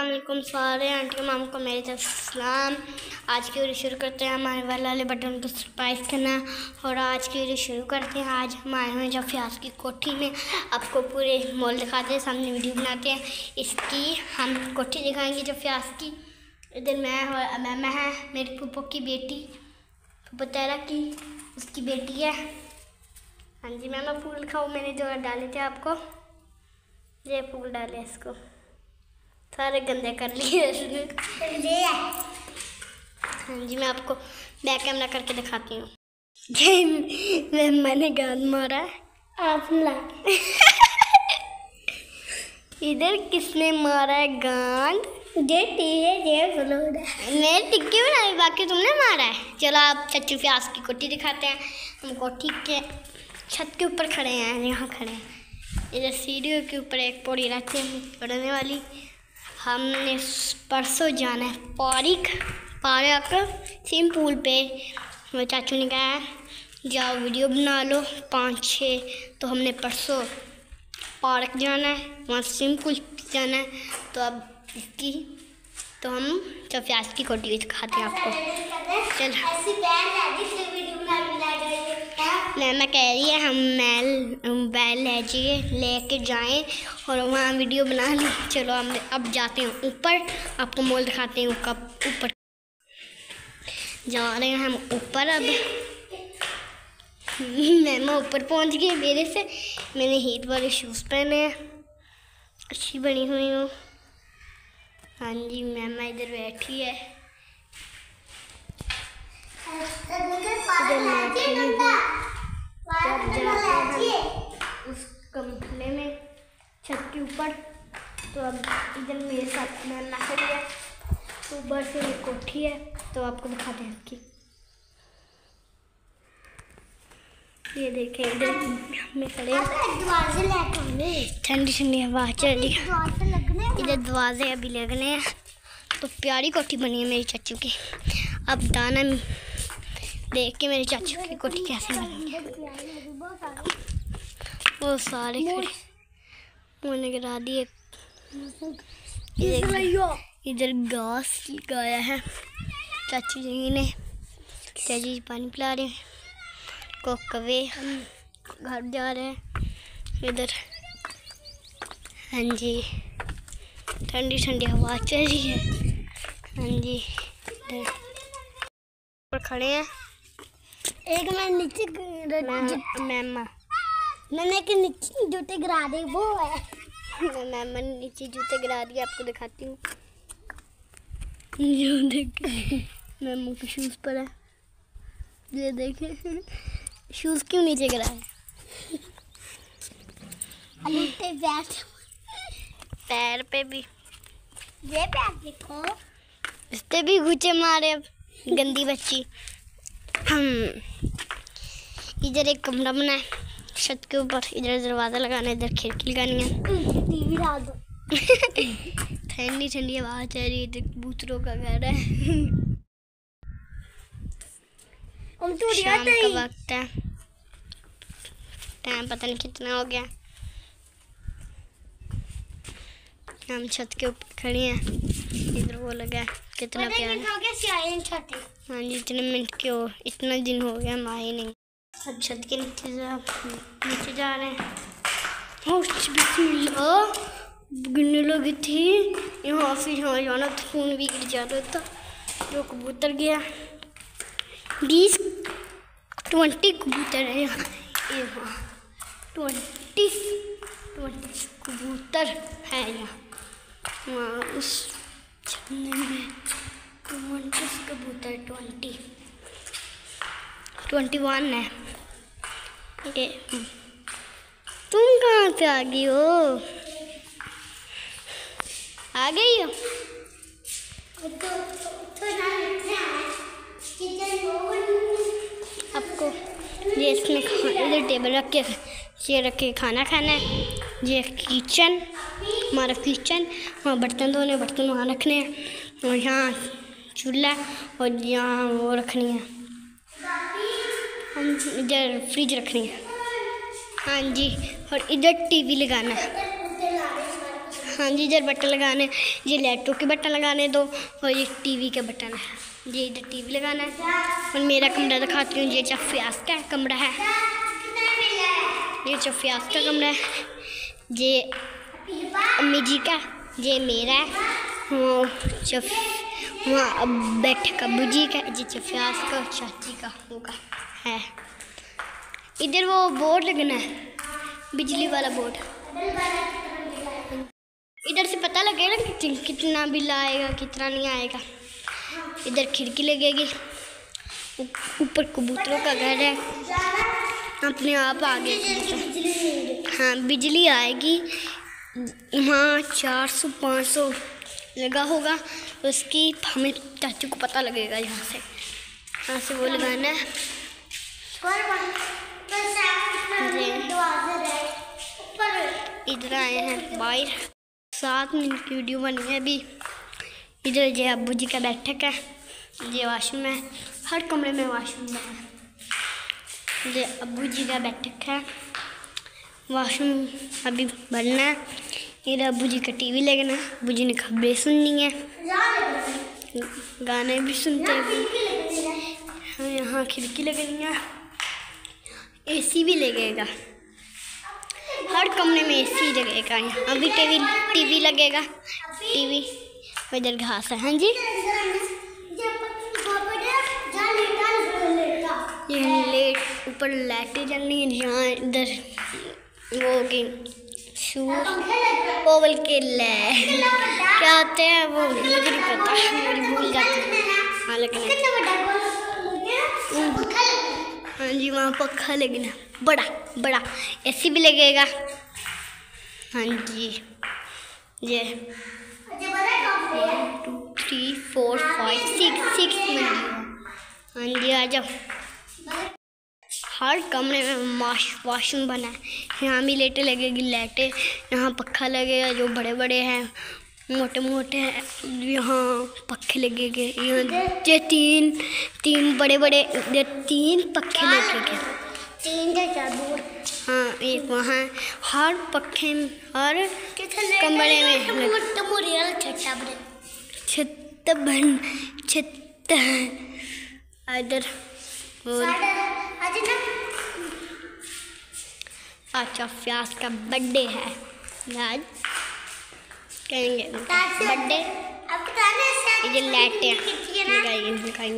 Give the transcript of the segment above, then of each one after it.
अस्सलाम वालेकुम सारे आंटी मामू को मेरी तरफ सलाम। आज की वीडियो शुरू करते हैं। हमारे वाले बटन को सरप्राइज़ करना और आज की वीडियो शुरू करते हैं। आज हम आए हैं जब फ्याज की कोठी में, आपको पूरे मॉल दिखाते हैं, सामने वीडियो बनाते हैं। इसकी हम कोठी दिखाएंगे जब फ्याज की। इधर मैं और मैमा है, मेरी फूफो की बेटी, फूफो तेरा की उसकी बेटी है। हाँ जी मैमा, फूल दिखाओ। मैंने जो डाले थे आपको, ये फूल डाले इसको, सारे गंदे कर लिए इसने। हाँ जी, मैं आपको बैक कैमरा करके दिखाती हूँ। मैंने गांद मारा है, आप इधर किसने मारा है गांद? मैं टिक्की बनाई, बाकी तुमने मारा है। चलो आप चच्चू फ्याज की कोठी दिखाते हैं। हम कोठी के छत के ऊपर खड़े हैं, यहाँ खड़े हैं। इधर सीढ़ियों के ऊपर एक पौड़ी रहती है पढ़ने वाली। हमने परसों जाना है पार्क स्विमिंग पूल पे। मेरे चाचू ने कहा जाओ वीडियो बना लो 5-6, तो हमने परसों पार्क जाना है, वहाँ स्विमिंग पूल जाना है। तो अब इसकी तो हम जब फ्याज की कोठी दिखाते हैं आपको। चल मैमा कह रही है हम बैल लेके जाएं और वहाँ वीडियो बना ली। चलो हम अब जाते हैं ऊपर, आपको मॉल दिखाते हैं। कब ऊपर जा रहे हैं हम ऊपर। अब मैमा ऊपर पहुँच गई मेरे से। मैंने हीट वाले शूज़ पहने हैं, अच्छी बनी हुई हूँ। हाँ जी, मैमा इधर बैठी है। जब जाते हैं उस कमरे में छत के ऊपर, तो अब इधर मेरे साथ मैमा खड़ी है। ऊपर से एक कोठी है, तो आपको दिखाते हैं इसकी। ये देखें, इधर हमें खड़े ठंडी ठंडी हवा चल रही है। इधर दरवाजे अभी लगने हैं। तो प्यारी कोठी बनी है मेरी चाचू की। अब दाना देख के मेरे चाचू की कोठी कैसे बनी है। वो सारे खड़े मुझे गिरा दिए। इधर घास लगाया है चाचू जी ने। चाचू जी पानी पिला रहे हैं, को कवे घर जा रहे हैं इधर। हाँ जी, ठंडी ठंडी हवा चल रही है। हाँ जी, इधर पर खड़े हैं। एक मैं नीचे मैमा मैंने के नीचे जूते गिरा दे, वो है मैमा ने नीचे जूते गिरा दिए। आपको दिखाती हूँ, जो देखे मैमा के शूज़ पर है। ये देखे शूज़ क्यों नीचे गिराए। पैर पे भी, ये पैर देखो, इस पे भी घुचे मारे। अब गंदी बच्ची। इधर एक कमरा बना है छत के ऊपर। इधर दरवाज़ा लगाना है, इधर खिड़की लगानी है। टीवी डाल दो। ठंडी ठंडी हवा चल रही है। इधर कबूतरों का घर है। शाम का वक्त है, टाइम पता नहीं कितना हो गया। हम छत के ऊपर खड़ी हैं। इधर वो लगा है, कितना प्यारा। हाँ जी, इतने मिनट के हो, इतना दिन हो गया हम आए नहीं। अब छत के नीचे जा रहे हैं। गिरने लगी थी यहाँ, फिर यहाँ जाना तो खून भी गिर जा रहा था। जो कबूतर गया, 20 कबूतर है यहाँ। 20 कबूतर है यहाँ। वहाँ उस छन्ने में 20 कबूतर, 21 है। ये तुम कहाँ से आ गई हो? आ गई हो? आपको ये इसमें इधर टेबल रख के, चेयर रख के खाना खाना है। ये किचन, हमारा किचन। वहाँ बर्तन धोने, बर्तन वहाँ रखने हैं। और यहाँ चूल्हा और यहाँ वो रखनी है। इधर फ्रिज रखनी है। हाँ जी, और इधर टीवी लगाना है। हाँ जी, इधर बटन लगाने, ये लैपटॉप के बटन लगाने दो और ये टीवी के बटन है। ये इधर टीवी लगाना है। और मेरा कमरा दिखाती हूँ, ये चफियास का कमरा है। ये चफियास का कमरा है, ये अम्मी जी का, ये मेरा है। वहाँ अब बैठे अब्बू जी का, ये चफियास का चाची का होगा है। इधर वो बोर्ड लगना है, बिजली वाला बोर्ड। इधर से पता लगेगा कितना बिल आएगा कितना नहीं आएगा। इधर खिड़की लगेगी, ऊपर कबूतरों का घर है, अपने आप आ गए। हाँ, बिजली आएगी वहाँ 400-500 लगा होगा, उसकी हमें चाचू को पता लगेगा। यहाँ से वो लगाना है। इधर आए हैं बाहर, 7 मिनट की वीडियो बनी है अभी। इधर ये अब्बू जी का बैठक है, ये वाशरूम है, हर कमरे में वाशरूम है। ये अब्बू जी का बैठक है, वाशरूम अभी बनना है। इधर अब्बू जी का टीवी लगना है, अब्बू जी ने खबरें सुननी है, गाने भी सुनते हैं। यहाँ खिड़की लगनी है, एसी भी लगेगा, हर कमरे में एसी लगेगा। यहाँ भी टीवी लगेगा, टीवी। इधर घास है। हाँ जी, ये लेट ऊपर लाइटें जलनी है। यहाँ इधर वो होगी शूज ओवल के ले क्या होते हैं वो मुझे नहीं पता, मुझे भूल जाती है। हाँ लेकिन हाँ जी, वहाँ पक्का लगना बड़ा बड़ा, एसी भी लगेगा। हाँ जी, ये 1 2 3 4 5 6 हाँ जी, आ जाओ। हर कमरे में वाशरूम बना है। यहाँ भी लाइटें लगेगी, लाइटें, यहाँ पक्का लगेगा जो बड़े बड़े हैं, मोटे मोटे हैं। यहाँ पक्खे लगेंगे, यहाँ ये तीन बड़े बड़े 3 पक्खे लगेंगे। 3 हाँ, एक वहाँ हर पक्खे हर कमरे में छत इधर। अच्छा, फ्यास का बर्थडे है आज, कहेंगे बर्थडे। ये लाइटें दिखाएंगे।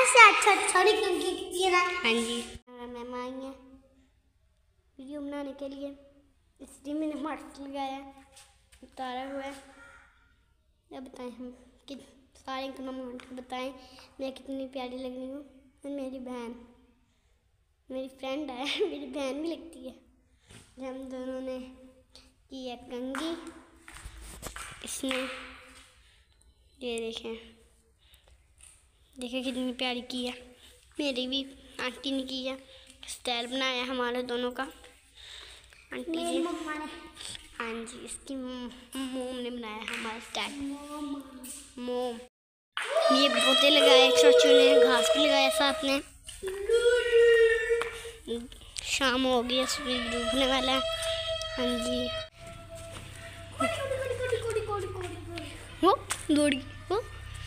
हाँ जी, मैम आई हैं वीडियो बनाने के लिए, इसलिए मैंने मास्क लगाया उतारा हुआ है। अब बताएं हम कि सारे कमेंट बताएं मैं कितनी प्यारी लग रही हूँ। मेरी बहन मेरी फ्रेंड है, मेरी बहन भी लगती है। हम दोनों ने की है कंघी, इसने ये देखें कितनी प्यारी की है। मेरी भी आंटी ने की है, स्टाइल बनाया हमारे दोनों का। आंटी जी, हाँ जी, इसकी मोम ने बनाया हमारा स्टाइल। मोम ये पौधे लगाए, चाचू ने घास भी लगाया साथ में। शाम हो गई, सूरज डूबने वाला है। हाँ जी, वो दौड़ गई वो।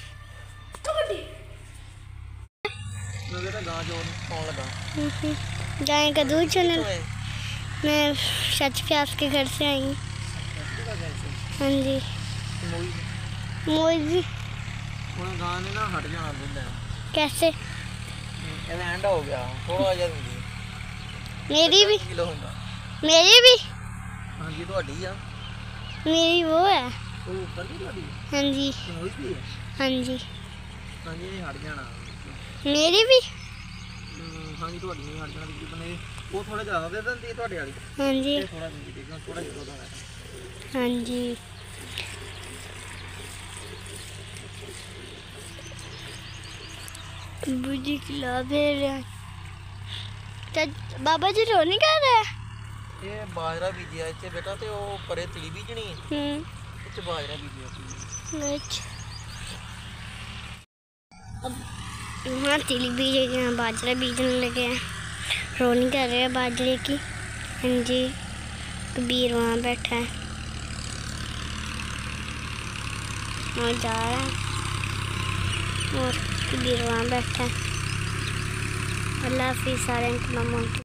गाय का दूध चलने। मैं सच प्यास के घर से आई हूँ। हाँ जी, मोई गाने ना हट जाना दूध है। कैसे एंड हो गया थोड़ा जिहा मेरी भी किलो होगा। मेरी भी हाँ जी, ਤੁਹਾਡੀ ਆ मेरी वो है। ਉਹ ਉੱਪਰ ਦੀ ਤੁਹਾਡੀ। हाँ जी, ਹੋਈ ਸੀ। हाँ जी, हाँ जी, ਹਟ ਜਾਣਾ। मेरी भी। हाँ जी, ਤੁਹਾਡੀ ਨਹੀਂ ਹਟ ਜਾਣਾ ਤਕਰੀਬਨ। ਇਹ ਉਹ ਥੋੜਾ ਜ਼ਿਆਦਾ ਦੇ ਦਿੰਦੀ ਹੈ ਤੁਹਾਡੇ ਵਾਲੀ। हाँ जी, ਥੋੜਾ ਨਹੀਂ ਦੇਖਣਾ, ਥੋੜਾ ਜਿਹਾ ਦਾ ਹੈ। हाँ जी, बुजी खिला दे रहे। बाबा जी रो नहीं कर रहे। ਇਹ ਬਾਜਰਾ ਬੀਜਿਆ ਇੱਥੇ ਬੇਟਾ, ਤੇ ਉਹ ਪਰੇ ਤਲੀ ਬੀਜਣੀ ਇੱਥੇ ਬਾਜਰਾ ਬੀਜਿਆ। अच्छा, अब वहाँ तिली बीज, यहाँ बाजरा बीजने लगे हैं। रोनी कर रहे हैं बाजरे की। हाँ जी, कबीर वहाँ बैठा है। और जा रहे हैं और कबीर वहाँ बैठा है। अल्लाह हाफिज़ सारे के मामा।